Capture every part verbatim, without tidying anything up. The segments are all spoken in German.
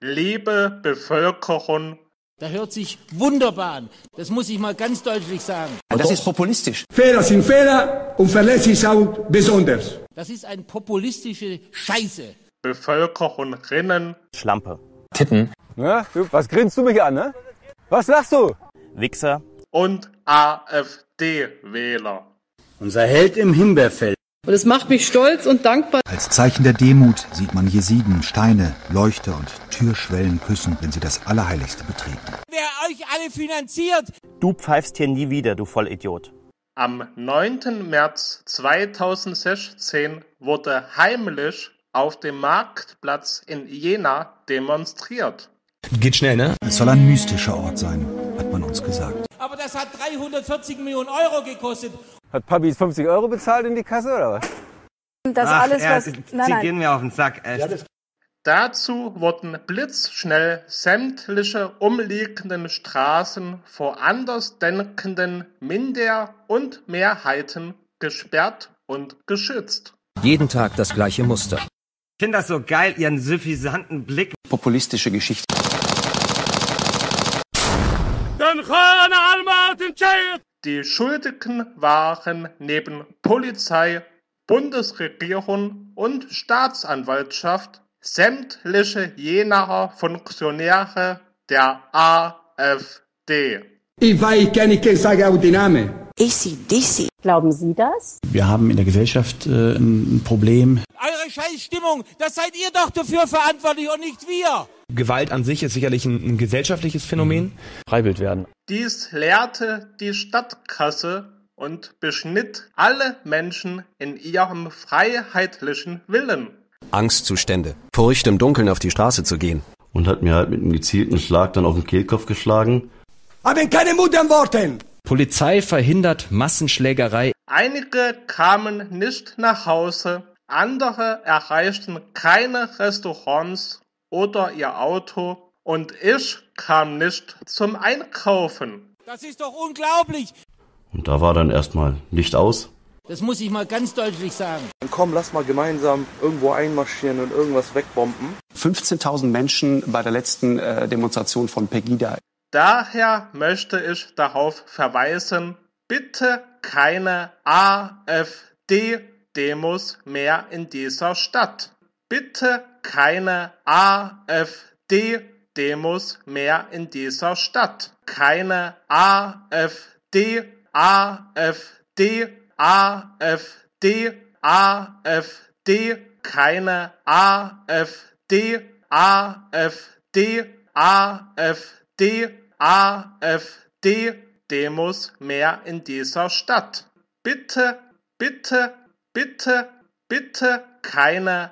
Liebe Bevölkerung. Das hört sich wunderbar an. Das muss ich mal ganz deutlich sagen. Das ist populistisch. Fehler sind Fehler und verlässlich auch besonders. Das ist eine populistische Scheiße. Bevölkerungsrinnen. Schlampe. Titten. Ja, du, was grinst du mich an, ne? Was lachst du? Wichser. Und AfD-Wähler. Unser Held im Himbeerfeld. Und es macht mich stolz und dankbar. Als Zeichen der Demut sieht man Jesiden, Steine, Leuchter und Türschwellen küssen, wenn sie das Allerheiligste betreten. Wer euch alle finanziert? Du pfeifst hier nie wieder, du Vollidiot. Am neunten März zweitausendsechzehn wurde heimlich auf dem Marktplatz in Jena demonstriert. Geht schnell, ne? Es soll ein mystischer Ort sein, hat man uns gesagt. Aber das hat dreihundertvierzig Millionen Euro gekostet. Hat Papi fünfzig Euro bezahlt in die Kasse, oder was? Das Ach, alles, was... Sie nein, nein. gehen mir auf den Sack, echt. Ja, Dazu wurden blitzschnell sämtliche umliegenden Straßen vor andersdenkenden Minder- und Mehrheiten gesperrt und geschützt. Jeden Tag das gleiche Muster. Ich finde das so geil, ihren suffisanten Blick. Populistische Geschichte. Die Schuldigen waren neben Polizei, Bundesregierung und Staatsanwaltschaft sämtliche Jenaer Funktionäre der AfD. Ich weiß, kann ich sagen auch den Namen. Ich sie, dich sie. Glauben Sie das? Wir haben in der Gesellschaft äh, ein Problem. Eure Scheißstimmung, das seid ihr doch dafür verantwortlich und nicht wir. Gewalt an sich ist sicherlich ein, ein gesellschaftliches Phänomen. Mhm. Freiwild werden. Dies lehrte die Stadtkasse und beschnitt alle Menschen in ihrem freiheitlichen Willen. Angstzustände. Furcht, im Dunkeln auf die Straße zu gehen. Und hat mir halt mit einem gezielten Schlag dann auf den Kehlkopf geschlagen. Haben keine Mut an Worten! Polizei verhindert Massenschlägerei. Einige kamen nicht nach Hause, andere erreichten keine Restaurants oder ihr Auto und ich kam nicht zum Einkaufen. Das ist doch unglaublich. Und da war dann erstmal Licht aus. Das muss ich mal ganz deutlich sagen. Komm, lass mal gemeinsam irgendwo einmarschieren und irgendwas wegbomben. fünfzehntausend Menschen bei der letzten äh, Demonstration von Pegida. Daher möchte ich darauf verweisen, bitte keine AfD-Demos mehr in dieser Stadt. Bitte keine AfD-Demos mehr in dieser Stadt. Keine AfD, AfD, AfD, AfD, keine AfD, AfD, AfD, AfD-Demos mehr in dieser Stadt. Bitte, bitte, bitte, bitte keine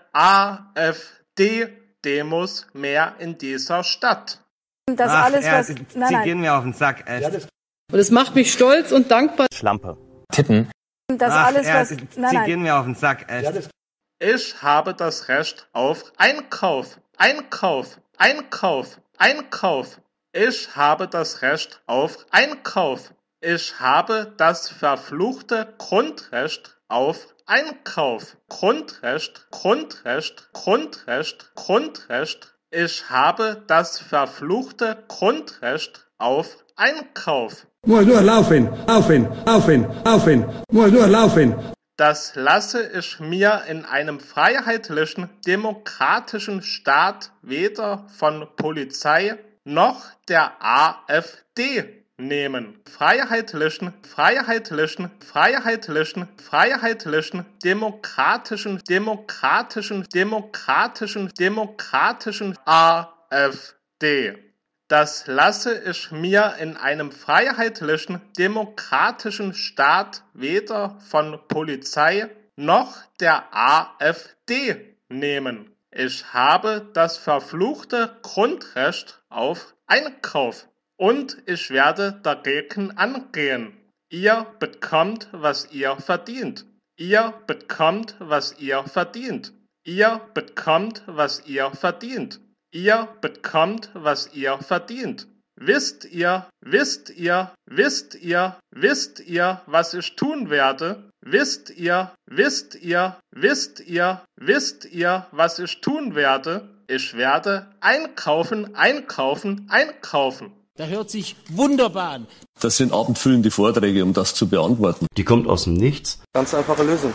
AfD-Demos mehr in dieser Stadt. Das Ach, alles, ja, was... Sie, nein, Sie nein. gehen mir auf den Sack, echt. Und es macht mich stolz und dankbar. Schlampe. Titten. Das Ach, alles, ja, was... Sie, nein, Sie nein. gehen mir auf den Sack, echt. Ich habe das Recht auf Einkauf, Einkauf, Einkauf, Einkauf. Ich habe das Recht auf Einkauf. Ich habe das verfluchte Grundrecht auf Einkauf. Grundrecht, Grundrecht, Grundrecht, Grundrecht. Ich habe das verfluchte Grundrecht auf Einkauf. Muss nur laufen, laufen, laufen, laufen. Muss nur laufen. Das lasse ich mir in einem freiheitlichen, demokratischen Staat weder von Polizei noch der AfD nehmen. Freiheitlichen, freiheitlichen, freiheitlichen, freiheitlichen, demokratischen, demokratischen, demokratischen, demokratischen AfD. Das lasse ich mir in einem freiheitlichen, demokratischen Staat weder von Polizei noch der AfD nehmen. Ich habe das verfluchte Grundrecht auf Einkauf und ich werde dagegen angehen. Ihr bekommt, was ihr verdient. Ihr bekommt, was ihr verdient. Ihr bekommt, was ihr verdient. Ihr bekommt, was ihr verdient. Wisst ihr, wisst ihr, wisst ihr, wisst ihr, was ich tun werde? Wisst ihr, wisst ihr, wisst ihr, wisst ihr, was ich tun werde? Ich werde einkaufen, einkaufen, einkaufen. Der hört sich wunderbar an. Das sind abendfüllende Vorträge, um das zu beantworten. Die kommt aus dem Nichts. Ganz einfache Lösung.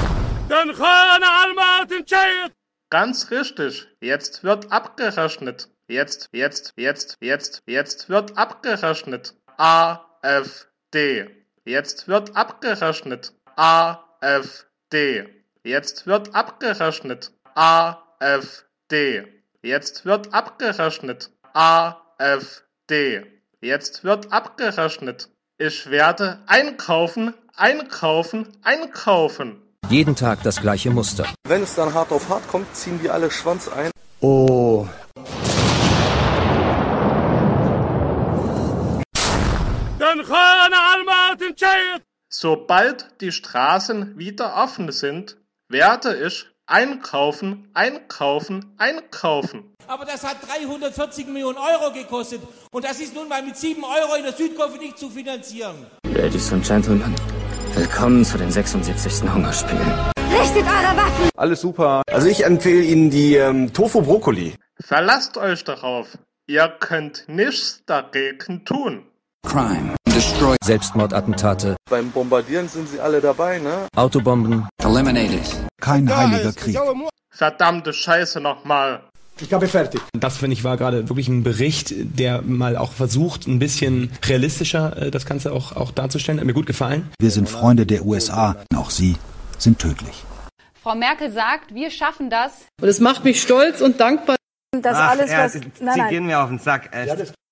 Ganz richtig. Jetzt wird abgerechnet. Jetzt, jetzt, jetzt, jetzt, jetzt wird abgerechnet. A F D. Jetzt wird abgerechnet. A F D. Jetzt wird abgerechnet. A F D. Jetzt wird abgerechnet. A F D. Jetzt wird abgerechnet. Ich werde einkaufen, einkaufen, einkaufen. Jeden Tag das gleiche Muster. Wenn es dann hart auf hart kommt, ziehen die alle Schwanz ein. Oh. Sobald die Straßen wieder offen sind, werde ich einkaufen, einkaufen, einkaufen. Aber das hat dreihundertvierzig Millionen Euro gekostet. Und das ist nun mal mit sieben Euro in der Südkurve nicht zu finanzieren. Ladies and Gentlemen, willkommen zu den sechsundsiebzigsten Hungerspielen. Richtet eure Waffen! Alles super. Also ich empfehle Ihnen die ähm, Tofu-Brokkoli. Verlasst euch darauf. Ihr könnt nichts dagegen tun. Crime. Destroy. Selbstmordattentate. Beim Bombardieren sind sie alle dabei, ne? Autobomben. Eliminated. Kein heiliger Krieg. Verdammte Scheiße nochmal. Ich habe fertig. Das, finde ich, war gerade wirklich ein Bericht, der mal auch versucht, ein bisschen realistischer äh, das Ganze auch, auch darzustellen. Hat mir gut gefallen. Wir sind Freunde der U S A. Auch sie sind tödlich. Frau Merkel sagt, wir schaffen das. Und es macht mich stolz und dankbar. Das Ach, alles, was... Ja, sie, nein, sie nein. gehen mir auf den Sack, echt. Ja,